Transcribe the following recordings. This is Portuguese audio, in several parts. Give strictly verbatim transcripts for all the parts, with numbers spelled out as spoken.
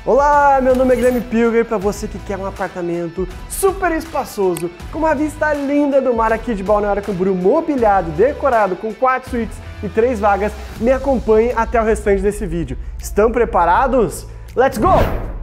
Olá, meu nome é Guilherme Pilger, para você que quer um apartamento super espaçoso, com uma vista linda do mar aqui de Balneário Camboriú, mobiliado, decorado com quatro suítes e três vagas, me acompanhe até o restante desse vídeo. Estão preparados? Let's go!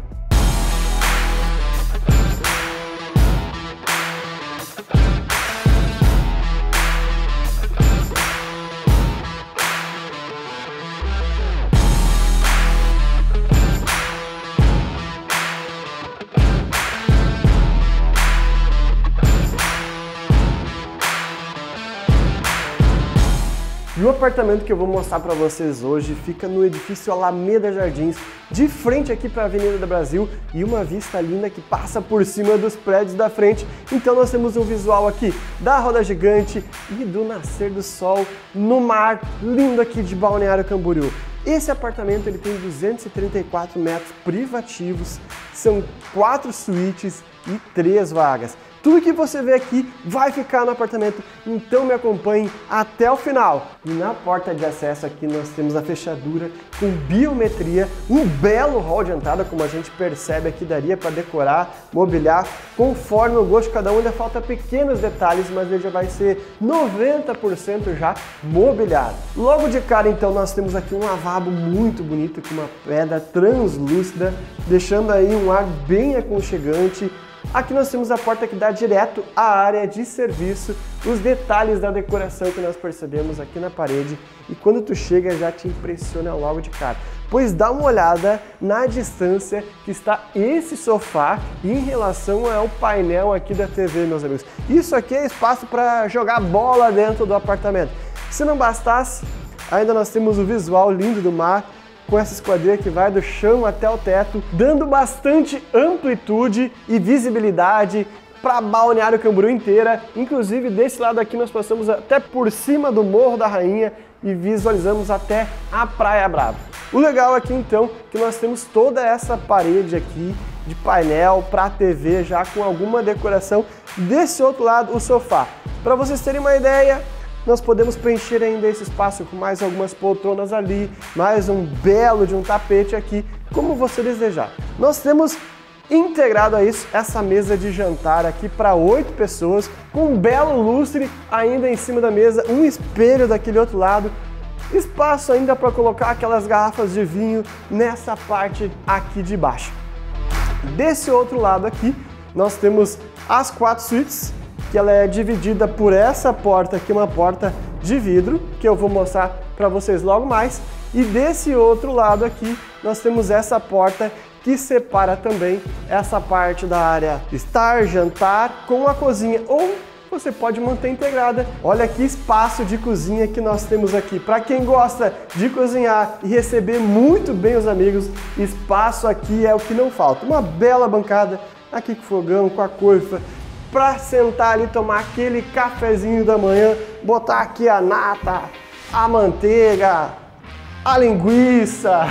E o apartamento que eu vou mostrar para vocês hoje fica no edifício Alameda Jardins, de frente aqui para a Avenida do Brasil, e uma vista linda que passa por cima dos prédios da frente. Então nós temos um visual aqui da roda gigante e do nascer do sol no mar lindo aqui de Balneário Camboriú. Esse apartamento ele tem duzentos e trinta e quatro metros privativos, são quatro suítes e três vagas. Tudo que você vê aqui vai ficar no apartamento, então me acompanhe até o final. E na porta de acesso aqui nós temos a fechadura com biometria, um belo hall de entrada, como a gente percebe aqui, daria para decorar, mobiliar, conforme o gosto de cada um. Ainda falta pequenos detalhes, mas ele já vai ser noventa por cento já mobiliado. Logo de cara então nós temos aqui um lavabo muito bonito, com uma pedra translúcida, deixando aí um ar bem aconchegante. Aqui nós temos a porta que dá direto à área de serviço, os detalhes da decoração que nós percebemos aqui na parede, e quando tu chega já te impressiona logo de cara, pois dá uma olhada na distância que está esse sofá em relação ao painel aqui da T V, meus amigos. Isso aqui é espaço para jogar bola dentro do apartamento. Se não bastasse, ainda nós temos o visual lindo do mar, com essa esquadria que vai do chão até o teto, dando bastante amplitude e visibilidade para Balneário Camboriú inteira. Inclusive desse lado aqui nós passamos até por cima do Morro da Rainha e visualizamos até a Praia Brava. O legal aqui então que nós temos toda essa parede aqui de painel para T V já com alguma decoração. Desse outro lado o sofá. Para vocês terem uma ideia, nós podemos preencher ainda esse espaço com mais algumas poltronas ali, mais um belo de um tapete aqui, como você desejar. Nós temos integrado a isso essa mesa de jantar aqui para oito pessoas, com um belo lustre ainda em cima da mesa, um espelho daquele outro lado, espaço ainda para colocar aquelas garrafas de vinho nessa parte aqui de baixo. Desse outro lado aqui, nós temos as quatro suítes, que ela é dividida por essa porta aqui, uma porta de vidro, que eu vou mostrar para vocês logo mais. E desse outro lado aqui, nós temos essa porta que separa também essa parte da área estar, jantar, com a cozinha, ou você pode manter integrada. Olha que espaço de cozinha que nós temos aqui. Para quem gosta de cozinhar e receber muito bem os amigos, espaço aqui é o que não falta. Uma bela bancada aqui com fogão, com a coifa, para sentar ali, tomar aquele cafezinho da manhã, botar aqui a nata, a manteiga, a linguiça,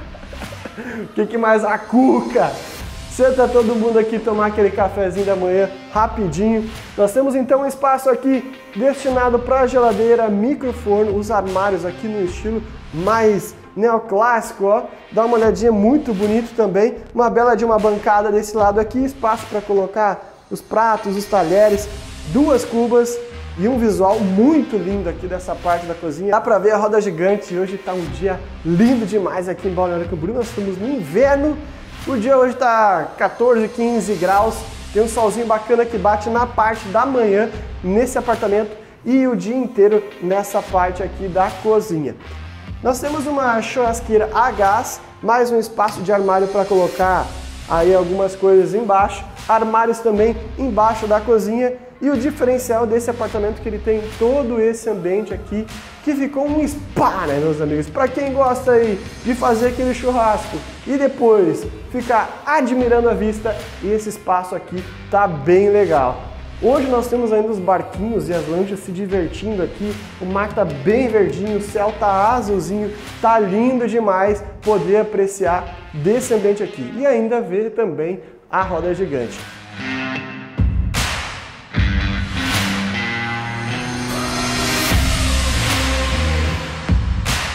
o que, que mais? A cuca. Senta todo mundo aqui tomar aquele cafezinho da manhã rapidinho. Nós temos então um espaço aqui destinado para geladeira, micro-forno, os armários aqui no estilo mais neoclássico, ó. Dá uma olhadinha, muito bonito também. Uma bela de uma bancada desse lado aqui, espaço para colocar os pratos, os talheres, duas cubas e um visual muito lindo aqui dessa parte da cozinha. Dá pra ver a roda gigante. Hoje tá um dia lindo demais aqui em Balneário Camboriú. Nós estamos no inverno. O dia hoje tá quatorze, quinze graus. Tem um solzinho bacana que bate na parte da manhã nesse apartamento e o dia inteiro nessa parte aqui da cozinha. Nós temos uma churrasqueira a gás, mais um espaço de armário para colocar aí algumas coisas embaixo. Armários também embaixo da cozinha, e o diferencial desse apartamento é que ele tem todo esse ambiente aqui que ficou um spa, né, meus amigos? Para quem gosta aí de fazer aquele churrasco e depois ficar admirando a vista, esse espaço aqui tá bem legal. Hoje nós temos ainda os barquinhos e as lanchas se divertindo aqui, o mar tá bem verdinho, o céu tá azulzinho, tá lindo demais poder apreciar desse ambiente aqui e ainda ver também a roda gigante.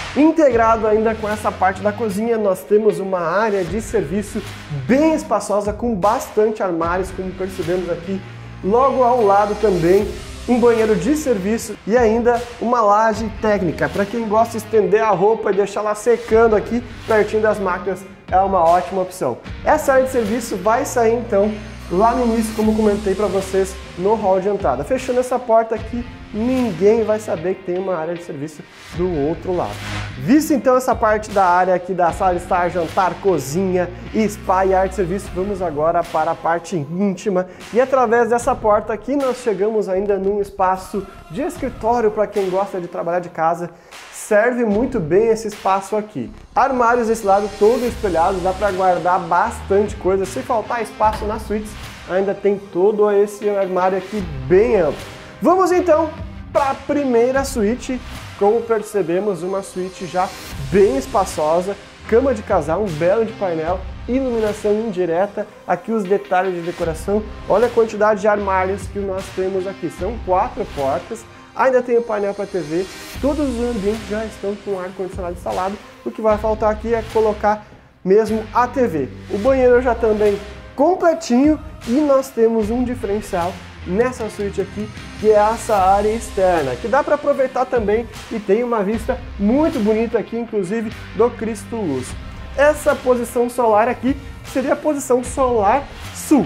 Integrado ainda com essa parte da cozinha, nós temos uma área de serviço bem espaçosa, com bastante armários, como percebemos aqui. Logo ao lado também, um banheiro de serviço e ainda uma laje técnica. Para quem gosta de estender a roupa e deixar ela secando aqui, pertinho das máquinas, é uma ótima opção. Essa área de serviço vai sair então lá no início, como comentei para vocês, no hall de entrada. Fechando essa porta aqui, ninguém vai saber que tem uma área de serviço do outro lado. Visto então essa parte da área aqui da sala de estar, jantar, cozinha, spa e área de serviço, vamos agora para a parte íntima. E através dessa porta aqui nós chegamos ainda num espaço de escritório para quem gosta de trabalhar de casa. Serve muito bem esse espaço aqui. Armários desse lado todo espelhados, dá para guardar bastante coisa. Se faltar espaço nas suítes, ainda tem todo esse armário aqui bem amplo. Vamos então para a primeira suíte. Como percebemos, uma suíte já bem espaçosa, cama de casal, um belo de painel, iluminação indireta, aqui os detalhes de decoração. Olha a quantidade de armários que nós temos aqui, são quatro portas. Ainda tem o painel para T V, todos os ambientes já estão com ar-condicionado instalado. O que vai faltar aqui é colocar mesmo a T V. O banheiro já também completinho e nós temos um diferencial nessa suíte aqui, que é essa área externa, que dá para aproveitar também e tem uma vista muito bonita aqui, inclusive do Cristo Luz. Essa posição solar aqui seria a posição solar sul.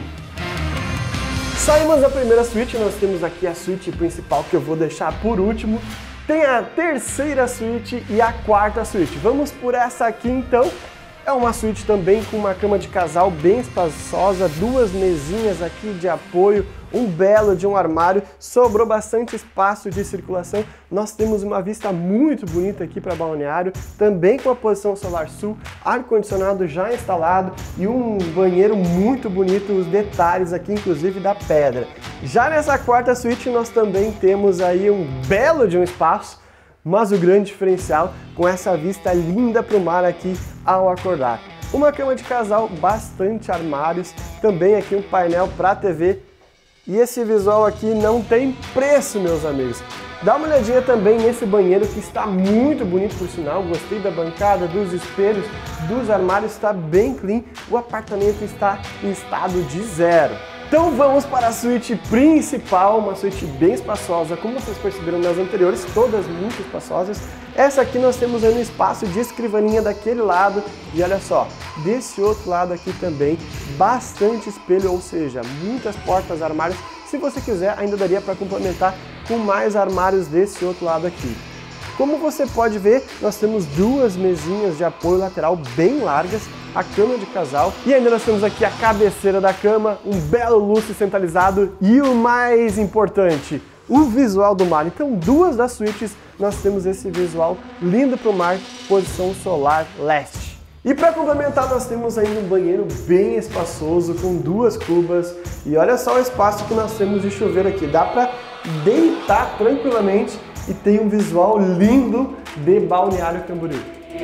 Saímos da primeira suíte, nós temos aqui a suíte principal que eu vou deixar por último. Tem a terceira suíte e a quarta suíte. Vamos por essa aqui então. É uma suíte também com uma cama de casal bem espaçosa, duas mesinhas aqui de apoio, um belo de um armário, sobrou bastante espaço de circulação. Nós temos uma vista muito bonita aqui para Balneário, também com a posição solar sul, ar-condicionado já instalado e um banheiro muito bonito, os detalhes aqui inclusive da pedra. Já nessa quarta suíte nós também temos aí um belo de um espaço, mas o grande diferencial com essa vista linda para o mar aqui ao acordar. Uma cama de casal, bastante armários, também aqui um painel para T V e esse visual aqui não tem preço, meus amigos. Dá uma olhadinha também nesse banheiro que está muito bonito por sinal, gostei da bancada, dos espelhos, dos armários, está bem clean, o apartamento está em estado de zero. Então vamos para a suíte principal, uma suíte bem espaçosa, como vocês perceberam nas anteriores, todas muito espaçosas. Essa aqui nós temos aí um espaço de escrivaninha daquele lado e olha só, desse outro lado aqui também, bastante espelho, ou seja, muitas portas, armários. Se você quiser, ainda daria para complementar com mais armários desse outro lado aqui. Como você pode ver, nós temos duas mesinhas de apoio lateral bem largas, a cama de casal e ainda nós temos aqui a cabeceira da cama, um belo lustre centralizado e o mais importante, o visual do mar. Então, duas das suítes nós temos esse visual lindo para o mar, posição solar leste. E para complementar, nós temos ainda um banheiro bem espaçoso com duas cubas e olha só o espaço que nós temos de chuveiro aqui, dá para deitar tranquilamente e tem um visual lindo de Balneário Camboriú.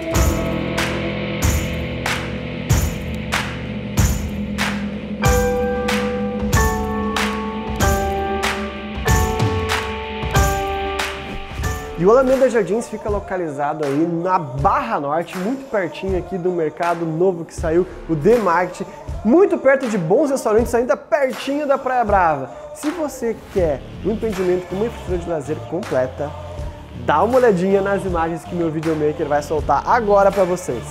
E o Alameda Jardins fica localizado aí na Barra Norte, muito pertinho aqui do mercado novo que saiu, o D-Market, muito perto de bons restaurantes, ainda pertinho da Praia Brava. Se você quer um empreendimento com uma infraestrutura de lazer completa, dá uma olhadinha nas imagens que meu videomaker vai soltar agora para vocês.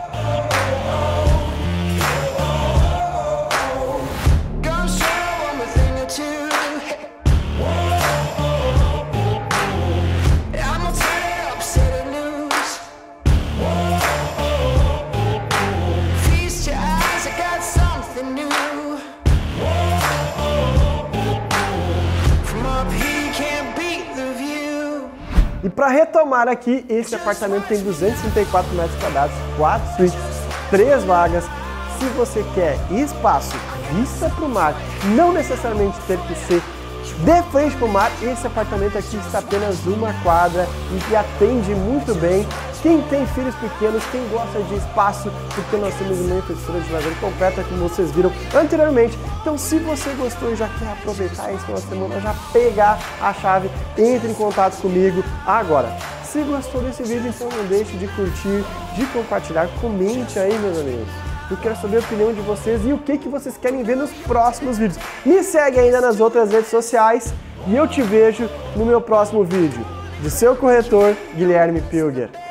E para retomar aqui, esse apartamento tem duzentos e trinta e quatro metros quadrados, quatro suítes, três vagas. Se você quer espaço, vista para o mar, não necessariamente ter que ser de frente para o mar, esse apartamento aqui está apenas uma quadra e que atende muito bem quem tem filhos pequenos, quem gosta de espaço, porque nós temos uma infraestrutura de lazer completa, como vocês viram anteriormente. Então, se você gostou e já quer aproveitar esse final de semana, já pegar a chave, entre em contato comigo agora. Se gostou desse vídeo, então não deixe de curtir, de compartilhar, comente aí, meus amigos. Eu quero saber a opinião de vocês e o que, que vocês querem ver nos próximos vídeos. Me segue ainda nas outras redes sociais e eu te vejo no meu próximo vídeo. Do seu corretor, Guilherme Pilger.